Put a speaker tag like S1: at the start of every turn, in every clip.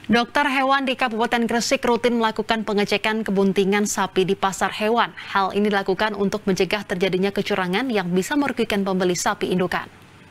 S1: Dokter hewan di Kabupaten Gresik rutin melakukan pengecekan kebuntingan sapi di pasar hewan. Hal ini dilakukan untuk mencegah terjadinya kecurangan yang bisa merugikan pembeli sapi indukan.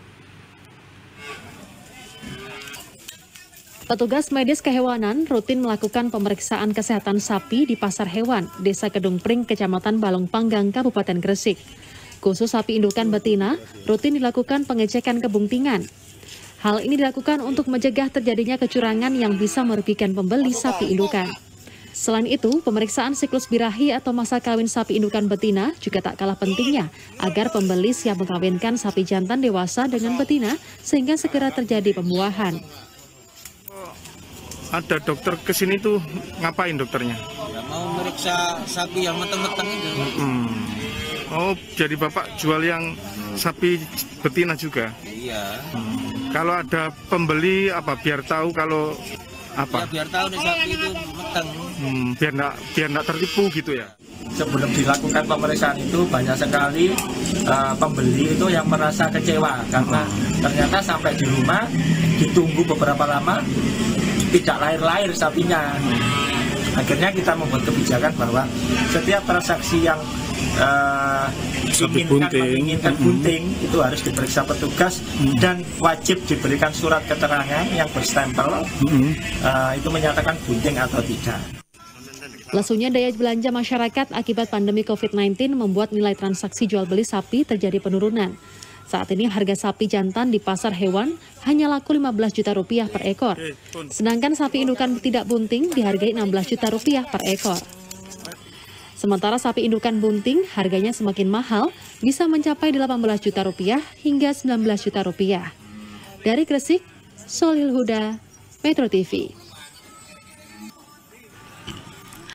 S1: Petugas medis kehewanan rutin melakukan pemeriksaan kesehatan sapi di pasar hewan, Desa Kedung Pring, Kecamatan Balong Panggang, Kabupaten Gresik. Khusus sapi indukan betina, rutin dilakukan pengecekan kebuntingan. Hal ini dilakukan untuk mencegah terjadinya kecurangan yang bisa merugikan pembeli sapi indukan. Selain itu, pemeriksaan siklus birahi atau masa kawin sapi indukan betina juga tak kalah pentingnya agar pembeli siap mengkawinkan sapi jantan dewasa dengan betina sehingga segera terjadi pembuahan.
S2: Ada dokter kesini tuh ngapain dokternya?
S3: Mau meriksa sapi yang matang-matang itu.
S2: Oh, jadi Bapak jual yang sapi betina juga?
S3: Iya.
S2: Kalau ada pembeli apa biar tahu kalau apa?
S3: Ya, biar tahu nih sapi itu matang.
S2: Biar nggak tertipu gitu ya.
S4: Sebelum dilakukan pemeriksaan itu banyak sekali pembeli itu yang merasa kecewa karena ternyata sampai di rumah ditunggu beberapa lama tidak lahir-lahir sapinya. Akhirnya kita membuat kebijakan bahwa setiap transaksi yang menginginkan bunting itu harus diperiksa petugas dan wajib diberikan surat keterangan yang berstempel itu menyatakan bunting atau tidak.
S1: Lesunya daya belanja masyarakat akibat pandemi COVID-19 membuat nilai transaksi jual beli sapi terjadi penurunan. Saat ini harga sapi jantan di pasar hewan hanya laku Rp15 juta per ekor. Sedangkan sapi indukan tidak bunting dihargai Rp16 juta per ekor. Sementara sapi indukan bunting harganya semakin mahal, bisa mencapai Rp18 juta hingga Rp19 juta. Dari Gresik, Solil Huda, Metro TV.